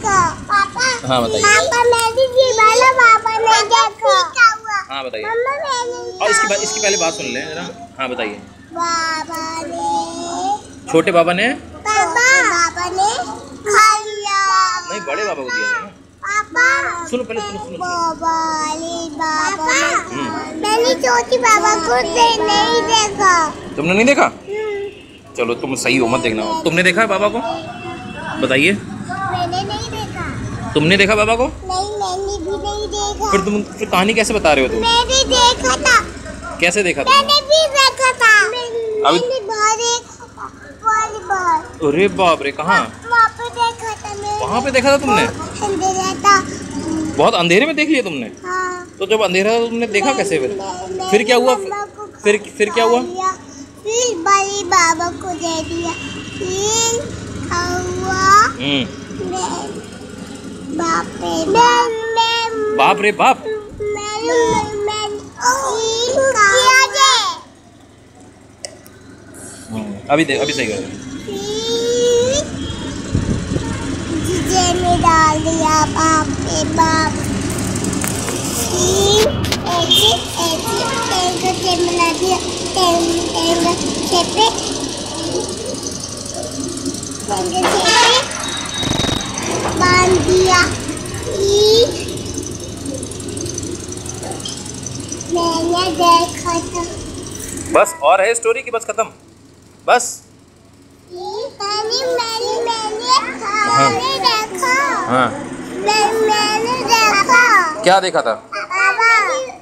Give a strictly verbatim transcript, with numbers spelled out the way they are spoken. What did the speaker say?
देखा पापा। हाँ बताइए। पापा मैंने जी वाला पापा ने देखा। हाँ बताइए। मम्मा मैंने और इसकी बात इसकी पहले बात सुन लें जरा। हाँ बताइए। बाबा ने छोटे बाबा ने पापा बाबा ने खा लिया। नहीं, बड़े बाबा को दिया था ना। पापा सुनो पहले, सुनो सुनो, सुनो। बाबा ने बाबा मैंने छोटी बाबा को दे नहीं देखा। तुमने नहीं देखा? चलो तुम सही हो, मत देखना। तुमने देखा है बाबा को? बताइए। मैंने नहीं देखा। तुमने देखा बाबा को? नहीं, मैंने भी नहीं देखा। फिर तुम फिर कहानी कैसे बता रहे हो तुम? मैंने देखा था। कैसे देखा मैंने तुमने? भी देखा था। अभी- मैंने बाहर देखा था, वॉलीबॉल। अरे बाप रे, कहाँ? वहाँ पे देखा था मैंने। वहाँ पे देखा था तुमने? अंधेरा था। बहुत अंधेरे में देख लिया तुमने? हाँ। तो जब अंधेरा था तो तुमने देखा कैसे फिर? मैं- फिर क्या हुआ? मम्मा को फिर फिर क्या हुआ? खा लिया। फिर बड़ी बाबा को दे दिया। फिर क्या हुआ? हम्म। मैं बाप रे बाप। मैं बाप रे बाप। मैं मैं मैं फिर क्या जे? अभी दे अभी सही कर। फिर जीजे में डाल दिया बाप रे बाप। फिर ऐसे ऐसे ऐसे से मिला दिया। टेंग टेंग छेपे टेंग छेपे बांध दिया। फिर मैंने देखा था। बस और है स्टोरी की? बस खत्म? बस? मैंने मैंने मैंने मैंने देखा। हाँ। मैं मैंने देखा। क्या देखा था? पापा